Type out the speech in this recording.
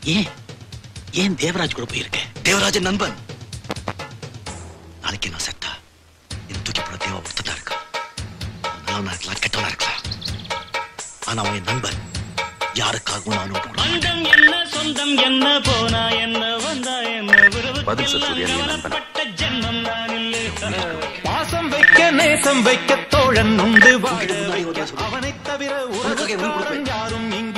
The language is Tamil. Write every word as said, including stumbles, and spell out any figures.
ஏன் ஏன் தேவராஜ் கூட போயிருக்க? தேவராஜன் நண்பன். நாளைக்கு நான் செத்தா என் தூக்கி போட தேவா ஒருத்தா இருக்கா. நல்லவனா இருக்கலாம், கெட்டவனா இருக்கலாம். ஆனா அவன் என் நண்பன். யாருக்காகவும் நான் பந்தம் என்ன சொந்தம் என்ன போனா என்ன வந்தா என்ன விருப்பப்பட்ட ஜென்மம் நான் இல்லை. பாசம் வைக்க நேசம் வைக்க தோழன் உண்டு. அவனை தவிர யாரும்